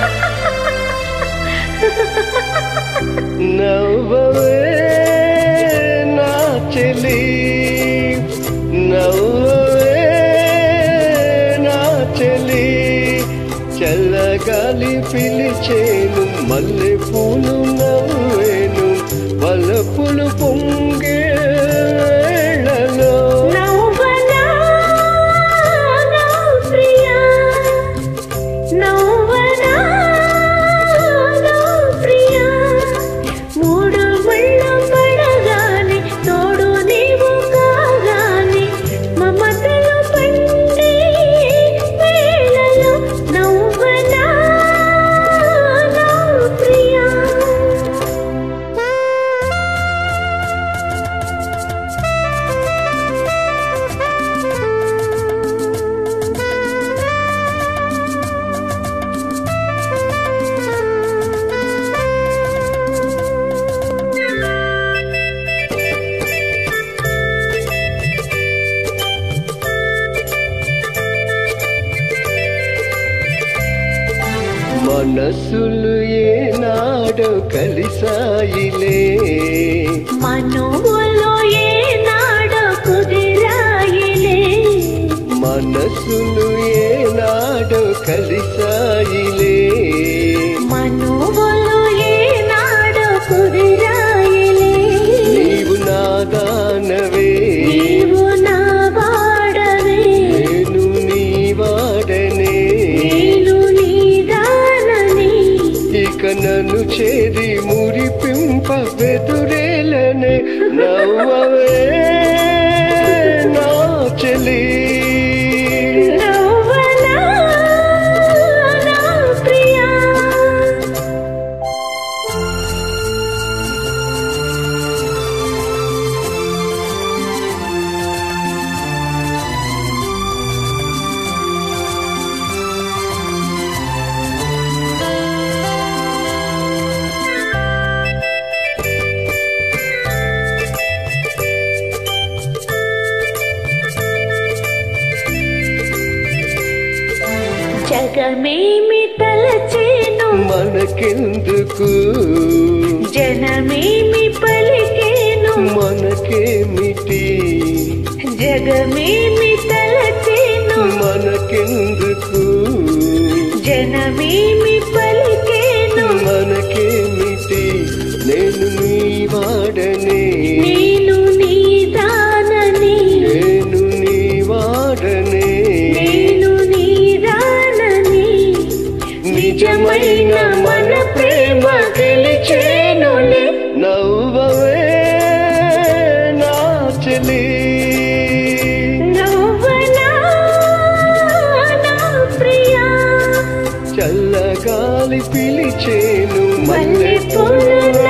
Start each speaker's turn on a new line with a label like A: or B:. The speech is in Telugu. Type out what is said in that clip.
A: నవ్వవే నా చెలి, నవ్వవే నా చెలి. చల్లగాలి పిలిచేను, మల్లె పూలు నవ్వేను, వలపులు పొంగే వేళలో.
B: నవ్వనా నా ప్రియా, నవ్వనా నా ప్రియా. మూడు ముళ్ళ పడగానే తోడు నీవు కాగానే, మమతలు పండే వేళలో. నవ్వనా నా ప్రియా.
A: మనసులు ఏనాడో కలిసాయిలే,
B: మనోలో ఏనాడో కుదిరాయిలే.
A: మనసులు ఏనాడో కలిసాయిలే,
B: మనోలో ఏనాడో కుదిరాయిలే.
A: నీవు నా దానవే,
B: నీవు నా వాడవే,
A: నేను నీ వాడనే.
B: నేను నీ దానని.
A: ఇక నన్ను చేరి మురిపింప బెదురేలనే. నవ్వవే నా చెలి,
B: నవ్వనా నా ప్రియా. జగమేమి తలచేను
A: మనకెందుకు,
B: జనమేమి పలికేను
A: మనకేమిటి.
B: జగమేమి తలచేను
A: మనకెందుకు,
B: జనమేమి పలికేను
A: మనకేమిటి. నేను నీ వాడనే,
B: నేను నీ దానని.
A: నేను నీ వాడనే.
B: నేను నీ దానని.
A: నిజమైన మన ప్రేమ గెలిచేనులే. నవ్వవే నా చెలి,
B: నవ్వనా నా ప్రియా.
A: చల్లగాలి పిలిచేను,
B: మల్లె
A: మల్లె
B: పూలు